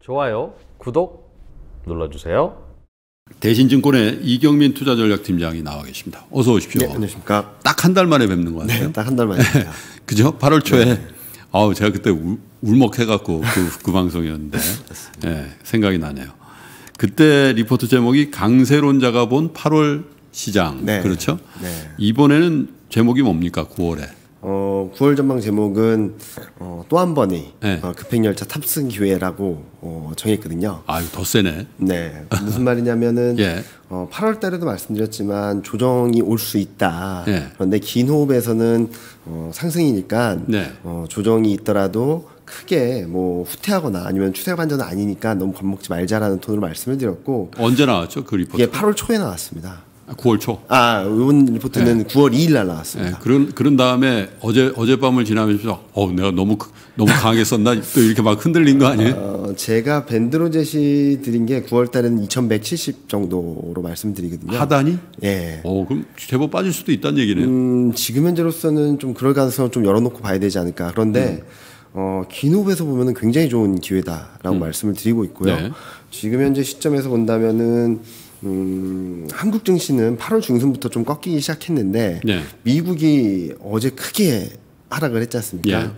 좋아요, 구독 눌러주세요. 대신증권의 이경민 투자전략팀장이 나와 계십니다. 어서 오십시오. 네, 안녕하십니까. 딱 한 달 만에 뵙는 것 같아요. 네, 딱 한 달 만입니다. 그죠? 8월 초에 네. 제가 그때 울먹해갖고 그 방송이었는데 네, 생각이 나네요. 그때 리포트 제목이 강세론자가 본 8월 시장. 네. 그렇죠? 네. 이번에는 제목이 뭡니까? 9월에. 9월 전망 제목은 또 한 번의 네. 급행열차 탑승 기회라고 정했거든요. 아유, 더 세네. 네. 무슨 말이냐면은 예. 8월 달에도 말씀드렸지만 조정이 올 수 있다. 예. 그런데 긴 호흡에서는 상승이니까 네. 조정이 있더라도 크게 뭐 후퇴하거나 아니면 추세 반전은 아니니까 너무 겁먹지 말자라는 톤으로 말씀을 드렸고. 언제 나왔죠? 그 리포트? 이게 8월 초에 나왔습니다. 9월 초. 이번 리포트는 네. 9월 2일 날 나왔습니다. 네, 그런 다음에 어젯밤을 지나면서 내가 너무 강하게 썼나 또 이렇게 막 흔들린 거 아니에요? 제가 밴드로 제시 드린 게 9월 달에는 2170 정도로 말씀드리거든요. 하단이? 예. 그럼 제법 빠질 수도 있다는 얘기네요. 지금 현재로서는 좀 그럴 가능성을 좀 열어놓고 봐야 되지 않을까. 그런데 긴 호흡에서 보면은 굉장히 좋은 기회다라고 말씀을 드리고 있고요. 네. 지금 현재 시점에서 본다면은 한국 증시는 8월 중순부터 좀 꺾이기 시작했는데 네. 미국이 어제 크게 하락을 했지 않습니까? 예.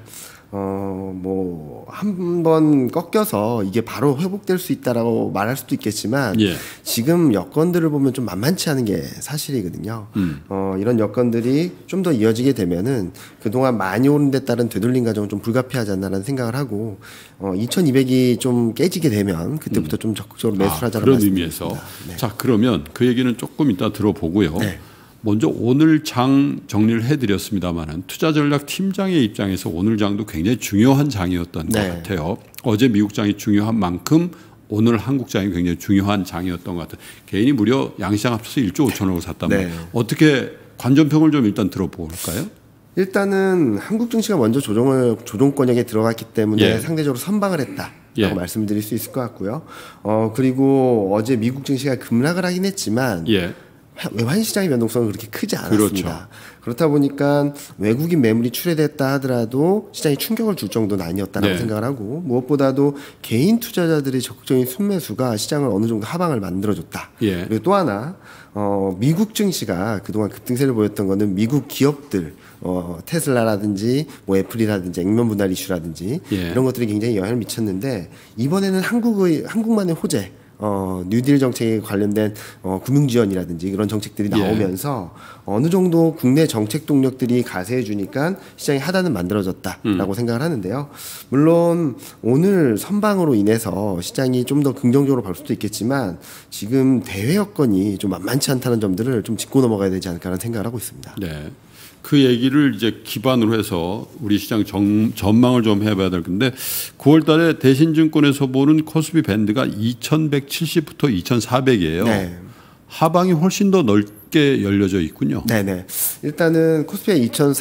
뭐 한 번 꺾여서 이게 바로 회복될 수 있다라고 말할 수도 있겠지만 예. 지금 여건들을 보면 좀 만만치 않은 게 사실이거든요. 이런 여건들이 좀 더 이어지게 되면은 그동안 많이 오른 데 따른 되돌림 과정은 좀 불가피하지 않나라는 생각을 하고 2200이 좀 깨지게 되면 그때부터 좀 적극적으로 매수를 하자는 그런 의미에서. 네. 자, 그러면 그 얘기는 조금 이따 들어보고요. 네. 먼저 오늘 장 정리를 해드렸습니다만은 투자전략 팀장의 입장에서 오늘 장도 굉장히 중요한 장이었던 네. 것 같아요. 어제 미국 장이 중요한 만큼 오늘 한국 장이 굉장히 중요한 장이었던 것 같아요. 개인이 무려 양시장 합쳐서 1조 5천억을 샀단 말이에요. 네. 어떻게 관전평을 좀 일단 들어볼까요? 일단은 한국 증시가 먼저 조정권역에 들어갔기 때문에 예. 상대적으로 선방을 했다라고 예. 말씀드릴 수 있을 것 같고요. 그리고 어제 미국 증시가 급락을 하긴 했지만 예. 외환 시장의 변동성은 그렇게 크지 않았습니다. 그렇죠. 그렇다 보니까 외국인 매물이 출회됐다 하더라도 시장이 충격을 줄 정도는 아니었다라고 네. 생각을 하고 무엇보다도 개인 투자자들의 적극적인 순매수가 시장을 어느 정도 하방을 만들어줬다. 예. 그리고 또 하나 미국 증시가 그동안 급등세를 보였던 거는 미국 기업들 테슬라라든지 뭐 애플이라든지 액면 분할 이슈라든지 예. 이런 것들이 굉장히 영향을 미쳤는데 이번에는 한국만의 호재 뉴딜 정책에 관련된 금융 지원이라든지 이런 정책들이 나오면서 어느 정도 국내 정책 동력들이 가세해 주니까 시장의 하단은 만들어졌다라고 생각을 하는데요. 물론 오늘 선방으로 인해서 시장이 좀 더 긍정적으로 볼 수도 있겠지만 지금 대외 여건이 좀 만만치 않다는 점들을 좀 짚고 넘어가야 되지 않을까라는 생각을 하고 있습니다. 네. 그 얘기를 이제 기반으로 해서 우리 시장 전망을 좀 해봐야 될 건데 9월 달에 대신증권에서 보는 코스피 밴드가 2170부터 2400이에요. 네. 하방이 훨씬 더 넓게 열려져 있군요. 네네. 일단은 코스피가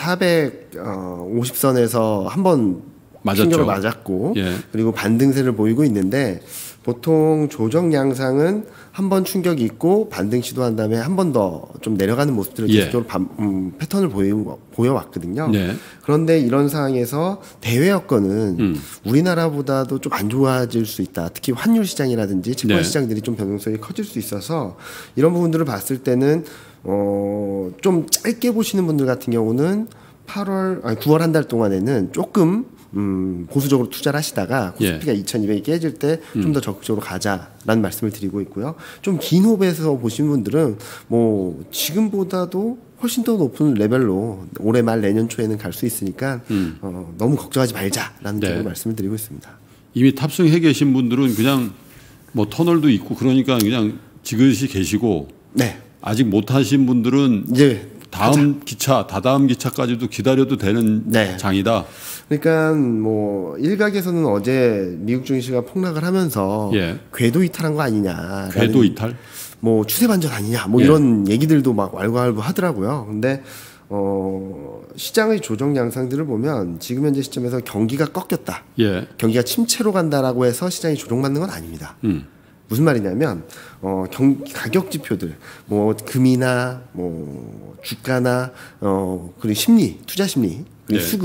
2450선에서 한번 충격을 맞았고 예. 그리고 반등세를 보이고 있는데 보통 조정 양상은 한 번 충격이 있고 반등 시도한 다음에 한 번 더 좀 내려가는 모습들을 계속적으로 패턴을 보여왔거든요. 네. 그런데 이런 상황에서 대외 여건은 우리나라보다도 좀 안 좋아질 수 있다. 특히 환율 시장이라든지 채권 네. 시장들이 좀 변동성이 커질 수 있어서 이런 부분들을 봤을 때는 좀 짧게 보시는 분들 같은 경우는 9월 한 달 동안에는 조금 보수적으로 투자를 하시다가 코스피가 2200이 깨질 때 좀 더 적극적으로 가자라는 말씀을 드리고 있고요. 좀 긴 호흡에서 보신 분들은 뭐 지금보다도 훨씬 더 높은 레벨로 올해 말 내년 초에는 갈 수 있으니까 너무 걱정하지 말자라는 네. 쪽으로 말씀을 드리고 있습니다. 이미 탑승해 계신 분들은 그냥 뭐 터널도 있고 그러니까 그냥 지그시 계시고 네. 아직 못 하신 분들은 이제 다다음 기차까지도 기다려도 되는 네. 장이다. 그러니까 뭐 일각에서는 어제 미국 증시가 폭락을 하면서 예. 궤도 이탈한 거 아니냐. 궤도 이탈? 뭐 추세 반전 아니냐. 뭐 예. 이런 얘기들도 막 왈가왈부 하더라고요. 근데 시장의 조정 양상들을 보면 지금 현재 시점에서 경기가 꺾였다. 예. 경기가 침체로 간다라고 해서 시장이 조정받는 건 아닙니다. 무슨 말이냐면 가격 지표들 뭐 금이나 뭐 주가나 그리고 심리, 투자 심리, 그리고 네. 수급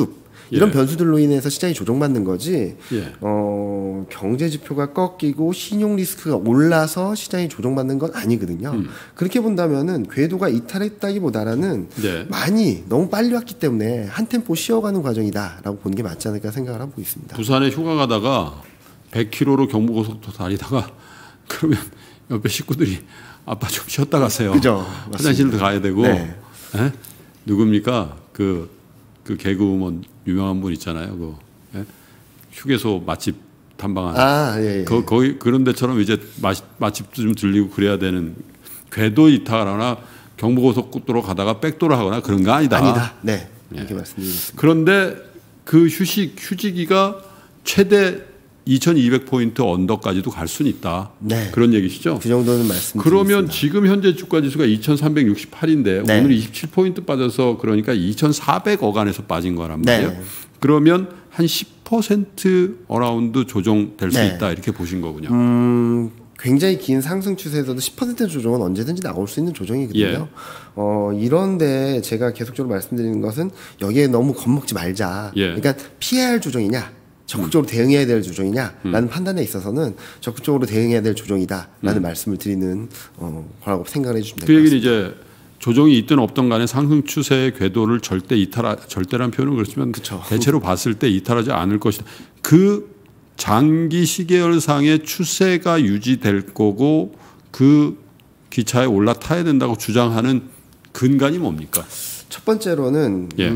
이런 예. 변수들로 인해서 시장이 조정받는 거지. 예. 경제 지표가 꺾이고 신용 리스크가 올라서 시장이 조정받는 건 아니거든요. 그렇게 본다면은 궤도가 이탈했다기보다는 네. 많이 너무 빨리 왔기 때문에 한 템포 쉬어가는 과정이다라고 보는 게 맞지 않을까 생각을 하고 있습니다. 부산에 휴가 가다가 100km로 경부고속도로 다니다가 그러면 옆에 식구들이 아빠 좀 쉬었다 가세요. 그죠. 화장실도 가야 되고. 네. 예? 누굽니까? 그 개그우먼 유명한 분 있잖아요. 예? 휴게소 맛집 탐방하는. 예. 거기 그런 데처럼 이제 맛집도 좀 들리고 그래야 되는 궤도 이탈하거나 경부고속도로 가다가 백도로 하거나 그런 거 아니다. 아니다. 네. 이렇게 말씀드리겠습니다. 그런데 그 휴지기가 최대 2,200포인트 언더까지도 갈 수는 있다. 네. 그런 얘기시죠? 그 정도는 말씀드리겠습니다. 그러면 지금 현재 주가 지수가 2,368인데 네. 오늘 27포인트 빠져서 그러니까 2,400억 안에서 빠진 거란 말이에요. 네. 그러면 한 10% 어라운드 조정될 수 네. 있다 이렇게 보신 거군요. 굉장히 긴 상승 추세에서도 10% 조정은 언제든지 나올 수 있는 조정이거든요. 이런데 제가 계속적으로 말씀드리는 것은 여기에 너무 겁먹지 말자. 예. 그러니까 피해야 할 조정이냐, 적극적으로 대응해야 될 조정이냐라는 판단에 있어서는 적극적으로 대응해야 될 조정이다라는 말씀을 드리는 거라고 생각을 해주시면 그 될 것 얘기는 같습니다. 이제 조정이 있든 없든 간에 상승 추세의 궤도를 절대란 표현은 그렇지만 그쵸. 대체로 봤을 때 이탈하지 않을 것이다. 그 장기 시계열상의 추세가 유지될 거고 그 기차에 올라타야 된다고 주장하는 근간이 뭡니까? 첫 번째로는 예.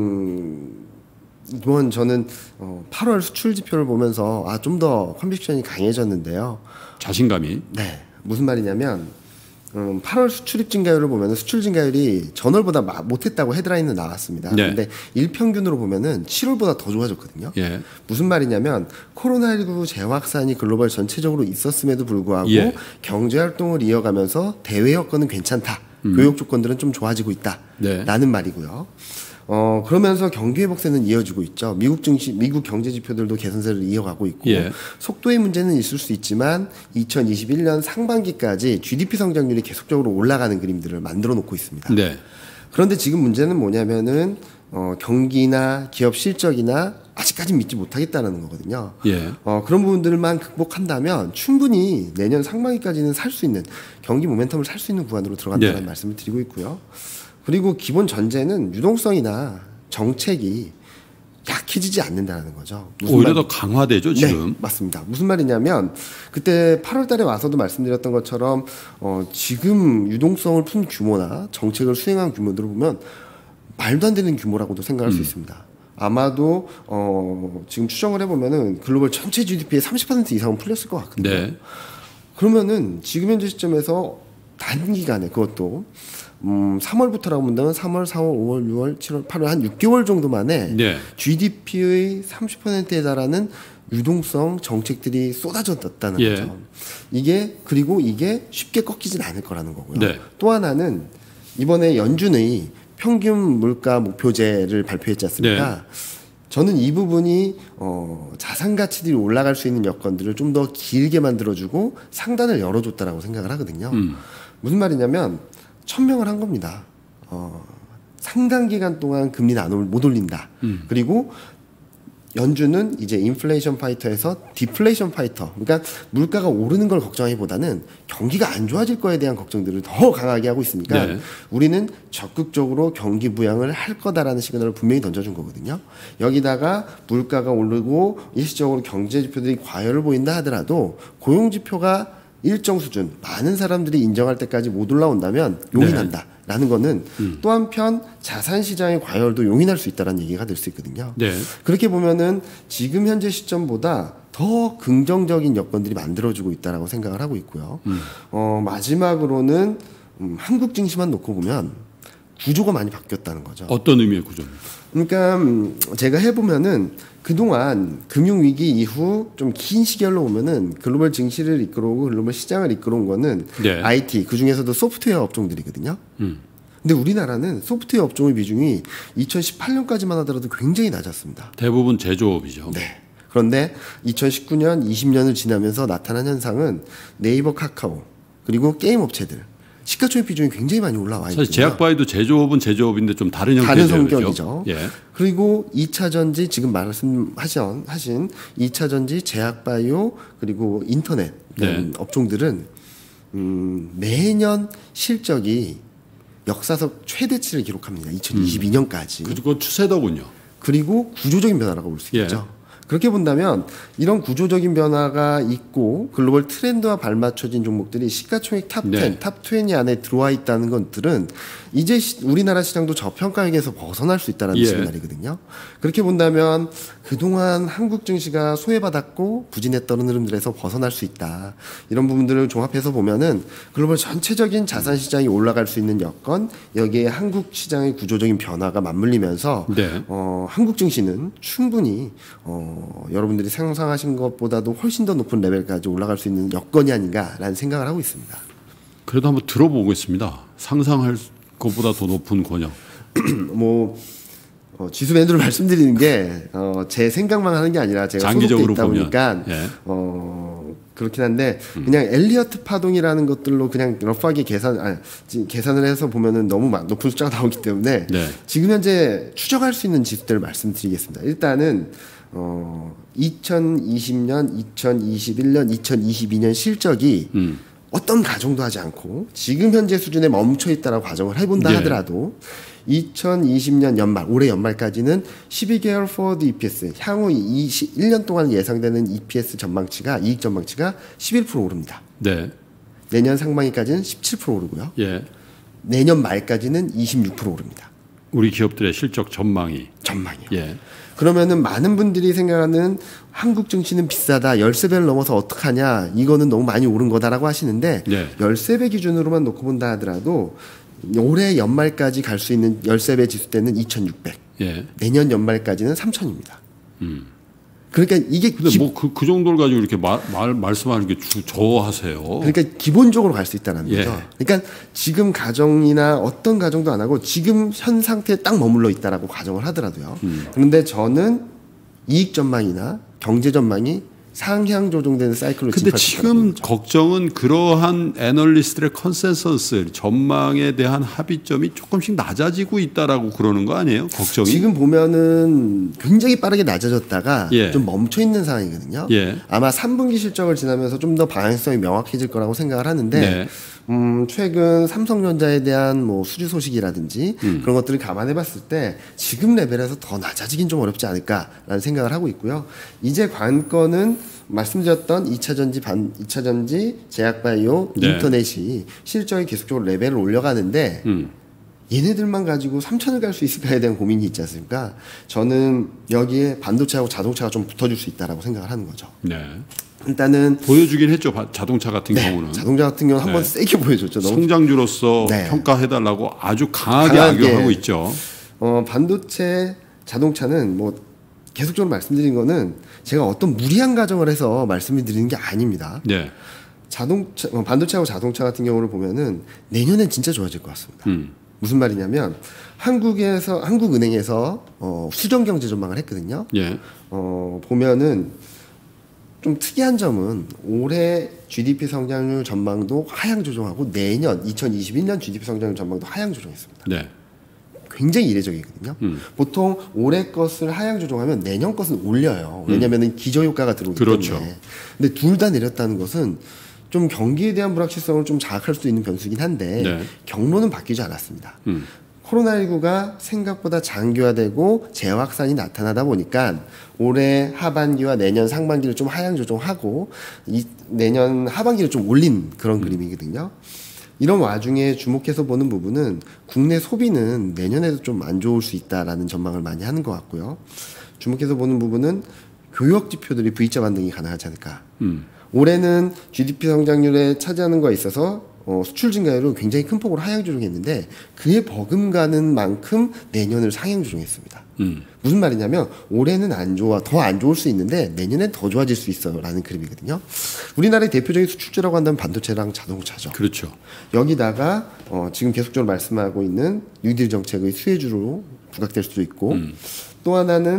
이번 저는 8월 수출 지표를 보면서 좀 더 컨빅션이 강해졌는데요. 자신감이. 네, 무슨 말이냐면 8월 수출입 증가율을 보면 수출 증가율이 전월보다 못했다고 헤드라인은 나왔습니다. 네. 근데 일평균으로 보면은 7월보다 더 좋아졌거든요. 예. 무슨 말이냐면 코로나19 재확산이 글로벌 전체적으로 있었음에도 불구하고 예. 경제 활동을 이어가면서 대외 여건은 괜찮다. 교육 조건들은 좀 좋아지고 있다. 네. 라는 말이고요. 그러면서 경기 회복세는 이어지고 있죠. 미국 경제 지표들도 개선세를 이어가고 있고 예. 속도의 문제는 있을 수 있지만 2021년 상반기까지 GDP 성장률이 계속적으로 올라가는 그림들을 만들어 놓고 있습니다. 네. 그런데 지금 문제는 뭐냐면은 경기나 기업 실적이나 아직까지는 믿지 못하겠다는 거거든요. 예. 그런 부분들만 극복한다면 충분히 내년 상반기까지는 살 수 있는 경기 모멘텀을 살 수 있는 구간으로 들어간다는 네. 말씀을 드리고 있고요. 그리고 기본 전제는 유동성이나 정책이 약해지지 않는다는 거죠. 오히려 더 강화되죠 지금. 네, 맞습니다. 무슨 말이냐면 그때 8월 달에 와서도 말씀드렸던 것처럼 지금 유동성을 푼 규모나 정책을 수행한 규모들을 보면 말도 안 되는 규모라고도 생각할 수 있습니다. 아마도 지금 추정을 해보면은 글로벌 전체 GDP의 30% 이상은 풀렸을 것 같거든요. 네. 그러면은 지금 현재 시점에서 단기간에 그것도 3월부터라고 본다면 3월, 4월, 5월, 6월, 7월, 8월 한 6개월 정도 만에 네. GDP의 30%에 달하는 유동성 정책들이 쏟아졌다는 예. 거죠. 이게 쉽게 꺾이진 않을 거라는 거고요. 네. 또 하나는 이번에 연준의 평균 물가 목표제를 발표했지 않습니까? 네. 저는 이 부분이 자산 가치들이 올라갈 수 있는 여건들을 좀 더 길게 만들어주고 상단을 열어줬다라고 생각을 하거든요. 무슨 말이냐면 1000명을 한 겁니다. 상당 기간 동안 금리는 못 올린다. 그리고 연준은 이제 인플레이션 파이터에서 디플레이션 파이터. 그러니까 물가가 오르는 걸 걱정하기보다는 경기가 안 좋아질 거에 대한 걱정들을 더 강하게 하고 있으니까 네. 우리는 적극적으로 경기 부양을 할 거다라는 시그널을 분명히 던져준 거거든요. 여기다가 물가가 오르고 일시적으로 경제 지표들이 과열을 보인다 하더라도 고용 지표가 일정 수준 많은 사람들이 인정할 때까지 못 올라온다면 용인한다. 라는 거는 또 한편 자산 시장의 과열도 용인할 수 있다는 얘기가 될 수 있거든요. 네. 그렇게 보면은 지금 현재 시점보다 더 긍정적인 여건들이 만들어지고 있다라고 생각을 하고 있고요. 마지막으로는 한국 증시만 놓고 보면 구조가 많이 바뀌었다는 거죠. 어떤 의미의 구조입니까? 그러니까 제가 해보면은 그동안 금융위기 이후 좀 긴 시결로 보면은 글로벌 증시를 이끌어오고 글로벌 시장을 이끌어온 거는 네. IT, 그중에서도 소프트웨어 업종들이거든요. 근데 우리나라는 소프트웨어 업종의 비중이 2018년까지만 하더라도 굉장히 낮았습니다. 대부분 제조업이죠. 네. 그런데 2019년, 20년을 지나면서 나타난 현상은 네이버, 카카오, 그리고 게임 업체들, 시가총액 비중이 굉장히 많이 올라와 있거든요. 사실 제약바이도 제조업은 제조업인데 좀 다른 형태죠. 다른 성격이죠. 예. 그리고 2차 전지 지금 말씀하신 2차 전지, 제약바이오 그리고 인터넷 네. 업종들은 매년 실적이 역사적 최대치를 기록합니다. 2022년까지. 그리고 추세더군요. 그리고 구조적인 변화라고 볼 수 있죠. 그렇게 본다면 이런 구조적인 변화가 있고 글로벌 트렌드와 발맞춰진 종목들이 시가총액 탑 10, 네. 탑 20 안에 들어와 있다는 것들은 이제 우리나라 시장도 저평가액에서 벗어날 수 있다는 예. 시그널이거든요. 그렇게 본다면 그동안 한국 증시가 소외받았고 부진했던 흐름들에서 벗어날 수 있다. 이런 부분들을 종합해서 보면은 글로벌 전체적인 자산 시장이 올라갈 수 있는 여건, 여기에 한국 시장의 구조적인 변화가 맞물리면서 네. 한국 증시는 충분히 여러분들이 상상하신 것보다도 훨씬 더 높은 레벨까지 올라갈 수 있는 여건이 아닌가라는 생각을 하고 있습니다. 그래도 한번 들어보겠습니다. 상상할 것보다 더 높은 권역. 지수 밴드로 말씀드리는 게 제 생각만 하는 게 아니라 제가 장기적으로 소속돼 있다 보면. 보니까 예. 그렇긴 한데 그냥 엘리어트 파동이라는 것들로 그냥 러프하게 계산을 해서 보면은 너무 높은 숫자가 나오기 때문에 네. 지금 현재 추적할 수 있는 지수들을 말씀드리겠습니다. 일단은 2020년, 2021년, 2022년 실적이 어떤 가정도 하지 않고 지금 현재 수준에 멈춰 있다라고 가정을 해본다 예. 하더라도 2020년 연말, 올해 연말까지는 12개월 forward EPS, 향후 1년 동안 예상되는 EPS 전망치가, 이익 전망치가 11% 오릅니다. 네. 내년 상반기까지는 17% 오르고요. 예. 내년 말까지는 26% 오릅니다. 우리 기업들의 실적 전망이. 전망이요. 예. 그러면은 많은 분들이 생각하는 한국 증시는 비싸다, 13배를 넘어서 어떡하냐, 이거는 너무 많이 오른 거다라고 하시는데 네. 13배 기준으로만 놓고 본다 하더라도 올해 연말까지 갈 수 있는 13배 지수 때는 2,600. 예. 내년 연말까지는 3,000입니다. 그러니까 이게 근데 그 정도를 가지고 이렇게 말씀하는 게 저하세요. 그러니까 기본적으로 갈 수 있다는 예. 거죠. 그러니까 지금 가정이나 어떤 가정도 안 하고 지금 현 상태에 딱 머물러 있다라고 가정을 하더라도요. 그런데 저는 이익 전망이나 경제 전망이 상향 조정되는 사이클로 근데 진입할 수 지금 있다는 거죠. 걱정은 그러한 애널리스트의 컨센서스 전망에 대한 합의점이 조금씩 낮아지고 있다라고 그러는 거 아니에요? 걱정이? 지금 보면은 굉장히 빠르게 낮아졌다가 예. 좀 멈춰 있는 상황이거든요. 예. 아마 3분기 실적을 지나면서 좀 더 방향성이 명확해질 거라고 생각을 하는데 네. 최근 삼성전자에 대한 뭐 수주 소식이라든지 그런 것들을 감안해봤을 때 지금 레벨에서 더 낮아지긴 좀 어렵지 않을까라는 생각을 하고 있고요. 이제 관건은 말씀드렸던 2차 전지, 제약바이오, 네. 인터넷이 실적이 계속적으로 레벨을 올려가는데 얘네들만 가지고 3천을 갈 수 있을까에 대한 고민이 있지 않습니까? 저는 여기에 반도체하고 자동차가 좀 붙어줄 수 있다라고 생각을 하는 거죠. 네. 일단은 보여주긴 했죠. 자동차 같은 경우는. 자동차 같은 경우는 한번 세게 보여줬죠. 너무 성장주로서 네. 평가해달라고 아주 강하게 악용하고 있죠. 반도체, 자동차는 뭐 계속적으로 말씀드린 거는 제가 어떤 무리한 가정을 해서 말씀을 드리는 게 아닙니다. 네. 반도체하고 자동차 같은 경우를 보면은 내년엔 진짜 좋아질 것 같습니다. 무슨 말이냐면 한국은행에서 수정 경제 전망을 했거든요. 예. 보면은 좀 특이한 점은 올해 GDP 성장률 전망도 하향 조정하고 내년 2021년 GDP 성장률 전망도 하향 조정했습니다. 네. 굉장히 이례적이거든요. 보통 올해 것을 하향 조정하면 내년 것은 올려요. 왜냐하면 기저효과가 들어오기 그렇죠. 때문에. 근데 둘 다 내렸다는 것은 좀 경기에 대한 불확실성을 좀 자각할 수 있는 변수이긴 한데 네. 경로는 바뀌지 않았습니다. 코로나19가 생각보다 장기화되고 재확산이 나타나다 보니까 올해 하반기와 내년 상반기를 좀 하향 조정하고 내년 하반기를 좀 올린 그런 그림이거든요. 이런 와중에 주목해서 보는 부분은 국내 소비는 내년에도 좀 안 좋을 수 있다라는 전망을 많이 하는 것 같고요. 주목해서 보는 부분은 교역 지표들이 V자 반등이 가능하지 않을까. 올해는 GDP 성장률에 차지하는 거에 있어서 수출 증가율을 굉장히 큰 폭으로 하향 조정했는데 그에 버금가는 만큼 내년을 상향 조정했습니다. 무슨 말이냐면 올해는 더 안 좋을 수 있는데 내년엔 더 좋아질 수 있어라는 그림이거든요. 우리나라의 대표적인 수출주라고 한다면 반도체랑 자동차죠. 그렇죠. 여기다가 지금 계속적으로 말씀하고 있는 뉴딜 정책의 수혜주로 부각될 수도 있고 또 하나는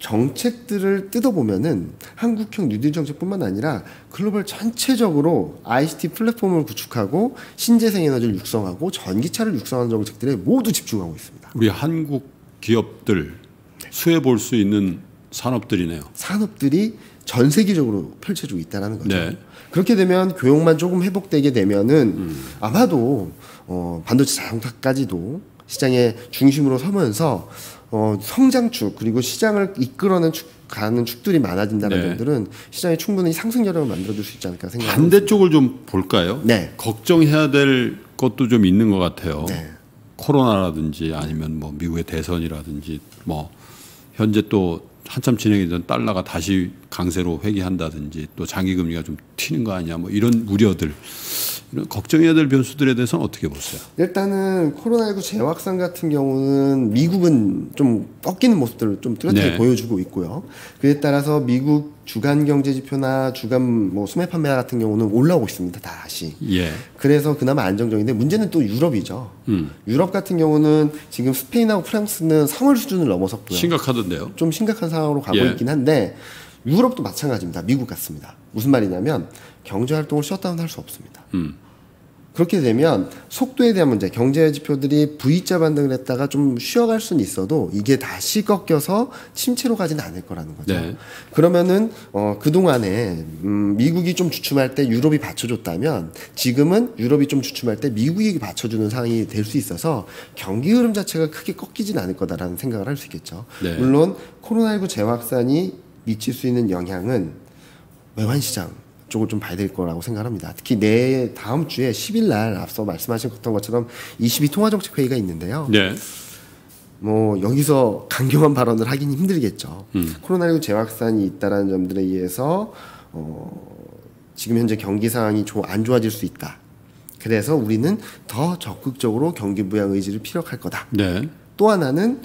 정책들을 뜯어보면은 한국형 뉴딜 정책뿐만 아니라 글로벌 전체적으로 ICT 플랫폼을 구축하고 신재생 에너지를 육성하고 전기차를 육성하는 정책들에 모두 집중하고 있습니다. 우리 한국 기업들 수혜 볼 수 있는 산업들이네요. 산업들이 전 세계적으로 펼쳐지고 있다는 거죠. 네. 그렇게 되면 교역만 조금 회복되게 되면은 아마도 반도체 자동차까지도 시장의 중심으로 서면서 성장축 그리고 시장을 이끌어낸 가는 축들이 많아진다는 네. 점들은 시장에 충분히 상승 여력을 만들어줄 수 있지 않을까 생각합니다. 반대쪽을 좀 볼까요? 네. 걱정해야 될 것도 좀 있는 것 같아요. 네. 코로나라든지 아니면 뭐 미국의 대선이라든지 뭐 현재 또 한참 진행이 된 달러가 다시 강세로 회귀한다든지 또 장기 금리가 좀 튀는 거 아니야 뭐 이런 우려들 이런 걱정해야 될 변수들에 대해서는 어떻게 보세요? 일단은 코로나19 재확산 같은 경우는 미국은 좀 꺾이는 모습들을 좀 뚜렷하게 네. 보여주고 있고요. 그에 따라서 미국 주간 경제 지표나 주간 뭐 수매 판매 같은 경우는 올라오고 있습니다. 다시. 예. 그래서 그나마 안정적인데 문제는 또 유럽이죠. 유럽 같은 경우는 지금 스페인하고 프랑스는 3월 수준을 넘어섰고요. 심각하던데요. 좀 심각한 상황으로 가고 예. 있긴 한데 유럽도 마찬가지입니다. 미국 같습니다. 무슨 말이냐면 경제 활동을 셧다운할 수 없습니다. 그렇게 되면 속도에 대한 문제, 경제 지표들이 V자 반등을 했다가 좀 쉬어갈 수는 있어도 이게 다시 꺾여서 침체로 가지는 않을 거라는 거죠. 네. 그러면은 그동안에 미국이 좀 주춤할 때 유럽이 받쳐줬다면 지금은 유럽이 좀 주춤할 때 미국이 받쳐주는 상황이 될 수 있어서 경기 흐름 자체가 크게 꺾이진 않을 거다라는 생각을 할 수 있겠죠. 네. 물론 코로나19 재확산이 미칠 수 있는 영향은 외환 시장 쪽을 좀 봐야 될 거라고 생각합니다. 특히 다음 주에 10일 날 앞서 말씀하셨던 것처럼 22 통화정책 회의가 있는데요. 네. 뭐 여기서 강경한 발언을 하긴 힘들겠죠. 코로나19 재확산이 있다라는 점들에 의해서 지금 현재 경기 상황이 안 좋아질 수 있다. 그래서 우리는 더 적극적으로 경기 부양 의지를 피력할 거다. 네. 또 하나는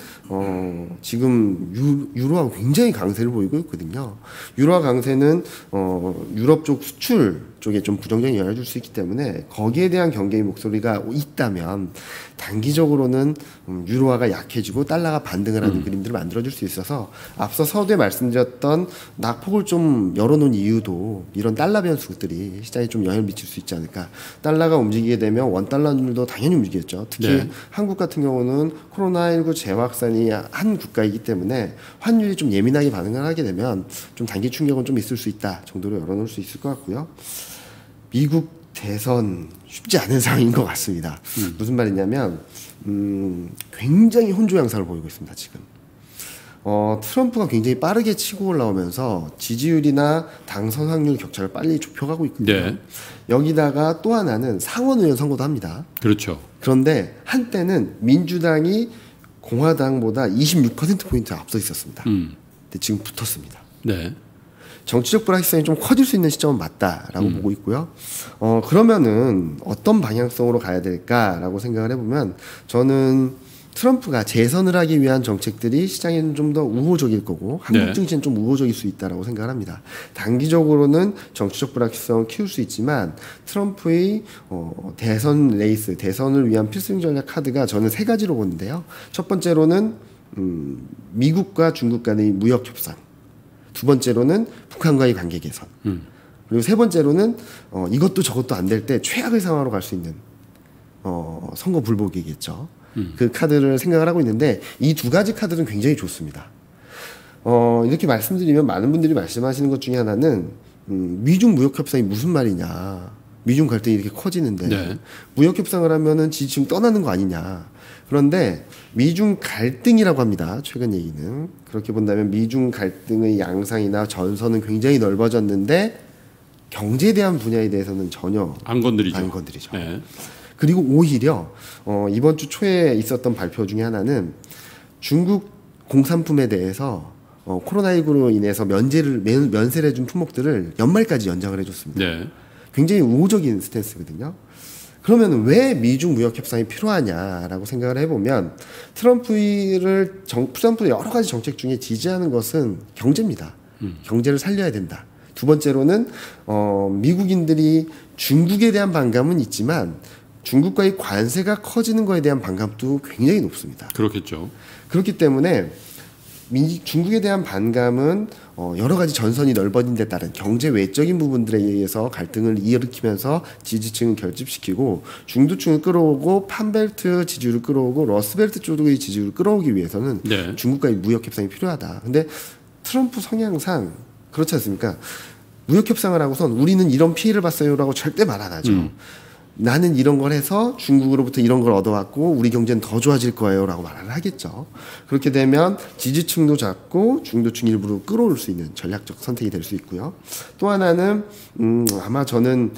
지금 유로화가 굉장히 강세를 보이고 있거든요. 유로화 강세는 유럽 쪽 수출 쪽에 좀 부정적인 영향을 줄 수 있기 때문에 거기에 대한 경계의 목소리가 있다면 단기적으로는 유로화가 약해지고 달러가 반등을 하는 그림들을 만들어줄 수 있어서 앞서 서두에 말씀드렸던 낙폭을 좀 열어놓은 이유도 이런 달러 변수들이 시장에 좀 영향을 미칠 수 있지 않을까. 달러가 움직이게 되면 원달러율도 당연히 움직이겠죠. 특히 네. 한국 같은 경우는 코로나19 재확산이 한 국가이기 때문에 환율이 좀 예민하게 반응을 하게 되면 좀 단기 충격은 좀 있을 수 있다 정도로 열어놓을 수 있을 것 같고요. 미국 대선 쉽지 않은 상황인 것 같습니다. 무슨 말이냐면 굉장히 혼조 양상을 보이고 있습니다. 지금 트럼프가 굉장히 빠르게 치고 올라오면서 지지율이나 당선 확률 격차를 빨리 좁혀가고 있거든요. 네. 여기다가 또 하나는 상원의원 선거도 합니다. 그렇죠. 그런데 한때는 민주당이 공화당보다 26%포인트 앞서 있었습니다. 근데 지금 붙었습니다. 네. 정치적 불확실성이 좀 커질 수 있는 시점은 맞다라고 보고 있고요. 그러면은 어떤 방향성으로 가야 될까라고 생각을 해보면 저는 트럼프가 재선을 하기 위한 정책들이 시장에는 좀 더 우호적일 거고 한국 네. 증시는 좀 우호적일 수 있다라고 생각을 합니다. 단기적으로는 정치적 불확실성을 키울 수 있지만 트럼프의 대선 레이스, 대선을 위한 필승 전략 카드가 저는 세 가지로 보는데요. 첫 번째로는 미국과 중국 간의 무역 협상. 두 번째로는 북한과의 관계 개선. 그리고 세 번째로는 이것도 저것도 안 될 때 최악의 상황으로 갈 수 있는 선거 불복이겠죠. 그 카드를 생각을 하고 있는데 이 두 가지 카드는 굉장히 좋습니다. 이렇게 말씀드리면 많은 분들이 말씀하시는 것 중에 하나는 미중 무역 협상이 무슨 말이냐. 미중 갈등이 이렇게 커지는데 네. 무역 협상을 하면은 지지층 떠나는 거 아니냐. 그런데 미중 갈등이라고 합니다. 최근 얘기는. 그렇게 본다면 미중 갈등의 양상이나 전선은 굉장히 넓어졌는데 경제에 대한 분야에 대해서는 전혀 안 건드리죠. 안 건드리죠. 네. 그리고 오히려 이번 주 초에 있었던 발표 중에 하나는 중국 공산품에 대해서 코로나19로 인해서 면세를 해준 품목들을 연말까지 연장을 해줬습니다. 네. 굉장히 우호적인 스탠스거든요. 그러면 왜 미중 무역 협상이 필요하냐라고 생각을 해보면 트럼프의 여러 가지 정책 중에 지지하는 것은 경제입니다. 경제를 살려야 된다. 두 번째로는 미국인들이 중국에 대한 반감은 있지만 중국과의 관세가 커지는 것에 대한 반감도 굉장히 높습니다. 그렇겠죠. 그렇기 때문에 중국에 대한 반감은 여러 가지 전선이 넓어진 데 따른 경제 외적인 부분들에 의해서 갈등을 일으키면서 지지층을 결집시키고 중도층을 끌어오고 판벨트 지지율을 끌어오고 러스벨트 쪽의 지지율을 끌어오기 위해서는 네. 중국과의 무역 협상이 필요하다. 근데 트럼프 성향상 그렇지 않습니까? 무역 협상을 하고선 우리는 이런 피해를 봤어요라고 절대 말 안 하죠. 나는 이런 걸 해서 중국으로부터 이런 걸 얻어왔고 우리 경제는 더 좋아질 거예요라고 말을 하겠죠. 그렇게 되면 지지층도 작고 중도층 일부를 끌어올 수 있는 전략적 선택이 될 수 있고요. 또 하나는 아마 저는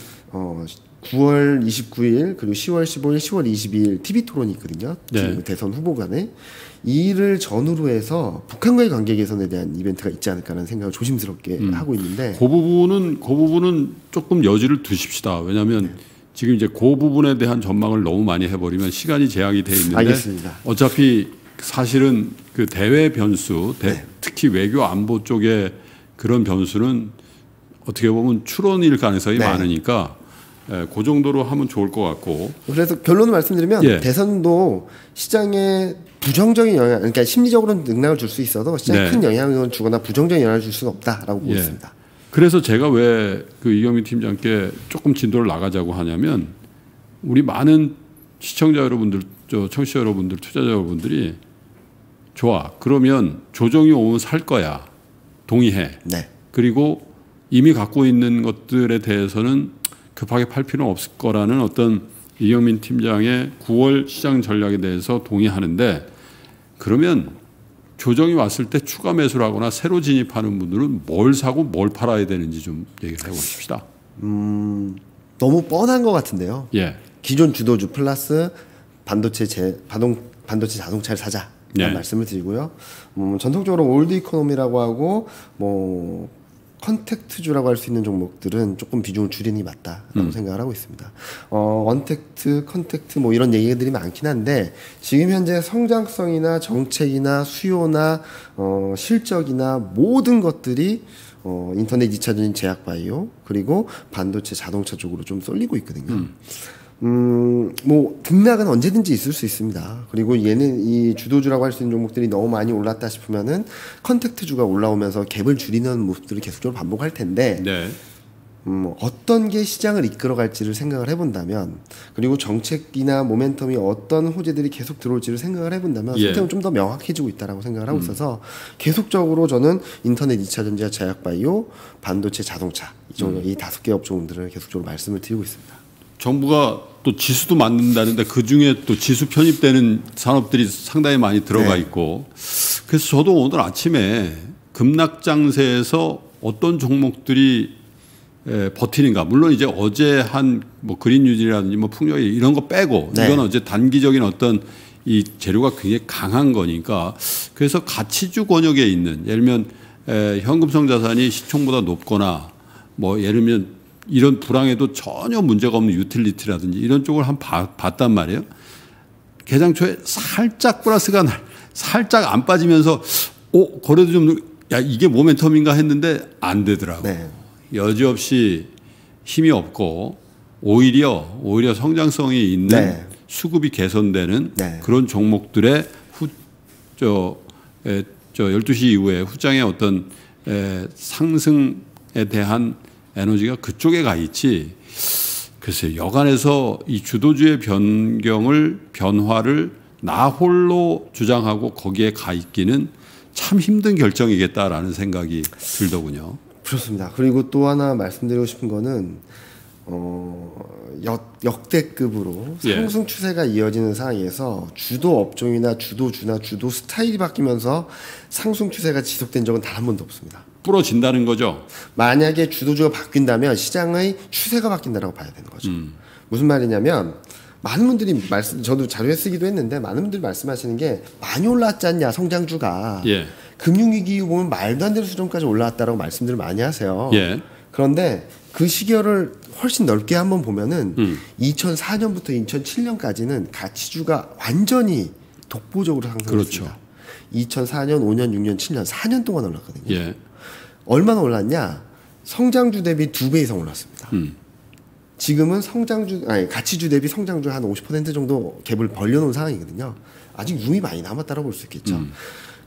9월 29일 그리고 10월 15일, 10월 22일 TV 토론이 있거든요. 네. 대선 후보 간에 이를 전후로 해서 북한과의 관계 개선에 대한 이벤트가 있지 않을까라는 생각을 조심스럽게 하고 있는데 그 부분은 조금 여지를 두십시다. 왜냐하면 지금 이제 그 부분에 대한 전망을 너무 많이 해버리면 시간이 제약이 돼 있는데 알겠습니다. 어차피 사실은 그 대외 변수, 특히 외교 안보 쪽에 그런 변수는 어떻게 보면 추론일 가능성이 네. 많으니까 그 정도로 하면 좋을 것 같고. 그래서 결론을 말씀드리면 예. 대선도 시장에 부정적인 영향, 그러니까 심리적으로는 능락을 줄 수 있어도 시장에 네. 큰 영향을 주거나 부정적인 영향을 줄 수는 없다라고 보고 예. 있습니다. 그래서 제가 왜 그 이경민 팀장께 조금 진도를 나가자고 하냐면 우리 많은 시청자 여러분들, 청취자 여러분들, 투자자 여러분들이 좋아. 그러면 조정이 오면 살 거야. 동의해. 네. 그리고 이미 갖고 있는 것들에 대해서는 급하게 팔 필요는 없을 거라는 어떤 이경민 팀장의 9월 시장 전략에 대해서 동의하는데 그러면 조정이 왔을 때 추가 매수를 하거나 새로 진입하는 분들은 뭘 사고 뭘 팔아야 되는지 좀 얘기를 해보십시다. 너무 뻔한 것 같은데요. 예. 기존 주도주 플러스 반도체 자동차를 사자라는 네. 말씀을 드리고요. 전통적으로 올드 이코노미라고 하고 컨택트주라고 할 수 있는 종목들은 조금 비중을 줄이는 게 맞다라고 생각을 하고 있습니다. 언택트, 컨택트 뭐 이런 얘기들이 많긴 한데 지금 현재 성장성이나 정책이나 수요나 실적이나 모든 것들이 인터넷 2차전지 제약바이오 그리고 반도체 자동차 쪽으로 좀 쏠리고 있거든요. 뭐 등락은 언제든지 있을 수 있습니다. 그리고 얘는 이 주도주라고 할 수 있는 종목들이 너무 많이 올랐다 싶으면은 컨택트주가 올라오면서 갭을 줄이는 모습들을 계속적으로 반복할 텐데 네. 어떤 게 시장을 이끌어갈지를 생각을 해본다면 그리고 정책이나 모멘텀이 어떤 호재들이 계속 들어올지를 생각을 해본다면 예. 선택은 좀 더 명확해지고 있다라고 생각을 하고 있어서 계속적으로 저는 인터넷 2차전지와 제약바이오, 반도체, 자동차 이 5개 업종들을 계속적으로 말씀을 드리고 있습니다. 정부가 또 지수도 만든다는데 그 중에 또 지수 편입되는 산업들이 상당히 많이 들어가 네. 있고 그래서 저도 오늘 아침에 급락장세에서 어떤 종목들이 버티는가. 물론 이제 어제 한 뭐 그린 뉴질이라든지 뭐 풍력이 이런 거 빼고 네. 이건 어제 단기적인 어떤 이 재료가 굉장히 강한 거니까 그래서 가치주 권역에 있는 예를 들면 현금성 자산이 시총보다 높거나 뭐 예를 들면 이런 불황에도 전혀 문제가 없는 유틸리티라든지 이런 쪽을 봤단 말이에요. 개장 초에 살짝 플러스가 살짝 안 빠지면서 거래도 좀 야 이게 모멘텀인가 했는데 안 되더라고. 네. 여지없이 힘이 없고 오히려 성장성이 있는 네. 수급이 개선되는 네. 그런 종목들의 12시 이후에 후장의 어떤 상승에 대한 에너지가 그쪽에 가 있지. 글쎄요. 여간에서 이 주도주의 변화를 나 홀로 주장하고 거기에 가 있기는 참 힘든 결정이겠다라는 생각이 들더군요. 그렇습니다. 그리고 또 하나 말씀드리고 싶은 거는 역대급으로 예. 상승 추세가 이어지는 상황에서 주도 업종이나 주도주나 주도 스타일이 바뀌면서 상승 추세가 지속된 적은 단 한 번도 없습니다. 부러진다는 거죠. 만약에 주도주가 바뀐다면 시장의 추세가 바뀐다라고 봐야 되는 거죠. 무슨 말이냐면 많은 분들이 저도 자료에 쓰기도 했는데 많은 분들이 말씀하시는 게 많이 올랐지 않냐 성장주가. 예. 금융위기 이후 보면 말도 안 되는 수준까지 올라왔다라고 말씀들을 많이 하세요. 예. 그런데 그 시기를 훨씬 넓게 한번 보면은 2004년부터 2007년까지는 가치주가 완전히 독보적으로 상승했습니다. 그렇죠. 2004년, 5년, 6년, 7년 4년 동안 올랐거든요. 예. 얼마나 올랐냐? 성장주 대비 2배 이상 올랐습니다. 지금은 가치주 대비 성장주 한 50% 정도 갭을 벌려놓은 상황이거든요. 아직 룸이 많이 남았다고 볼 수 있겠죠.